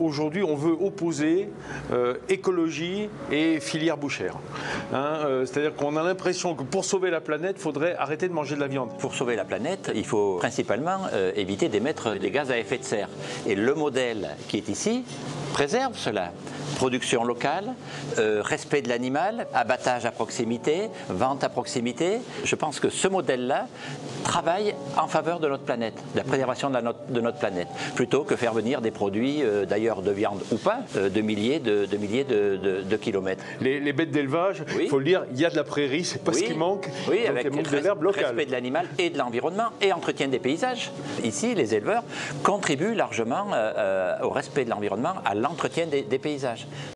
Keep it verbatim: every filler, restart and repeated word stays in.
aujourd'hui, on veut opposer euh, écologie et filière bouchère. Hein, euh, C'est-à-dire qu'on a l'impression que pour sauver la planète, il faudrait arrêter de manger de la viande. Pour sauver la planète, il faut principalement euh, éviter d'émettre des gaz à effet de serre. Et le modèle qui est ici préserve cela. Production locale, euh, respect de l'animal, abattage à proximité, vente à proximité. Je pense que ce modèle-là travaille en faveur de notre planète, de la préservation de, la not de notre planète, plutôt que faire venir des produits, euh, d'ailleurs de viande ou pas, euh, de milliers de, de, milliers de, de, de kilomètres. Les, les bêtes d'élevage, il oui. faut le dire, il y a de la prairie, c'est pas oui. ce qui manque. Oui, donc avec il manque res de l'herbe locale. Respect de l'animal et de l'environnement et entretien des paysages. Ici, les éleveurs contribuent largement euh, euh, au respect de l'environnement, à l'entretien des, des paysages.